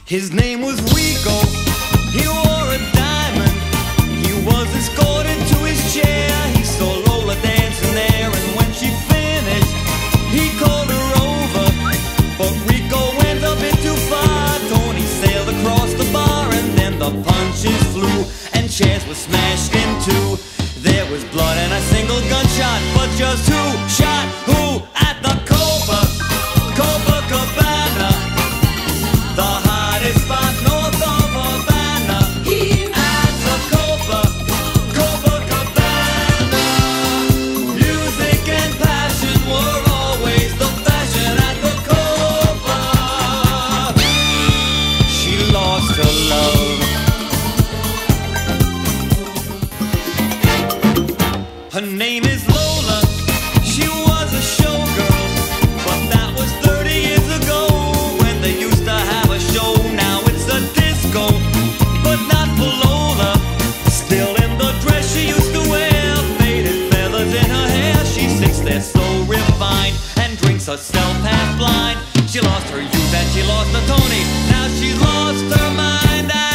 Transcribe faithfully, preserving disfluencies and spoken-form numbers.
His name was Rico, he wore a diamond. He was escorted to his chair. He saw Lola dancing there, and when she finished, he called her over. But Rico went a bit too far. Tony sailed across the bar, and then the punches flew, and chairs were smashed in two. There was blood and a single gunshot, but just who shot who at the Copa, Copacabana, the hottest spot north of Havana. At the Copa, Copacabana, music and passion were always the fashion at the Copa. She lost her love. Her name is Lola, she was a showgirl, but that was thirty years ago, when they used to have a show. Now it's a disco, but not for Lola. Still in the dress she used to wear, faded feathers in her hair. She sits there so refined, and drinks herself half blind. She lost her youth and she lost her Tony, now she's lost her mind.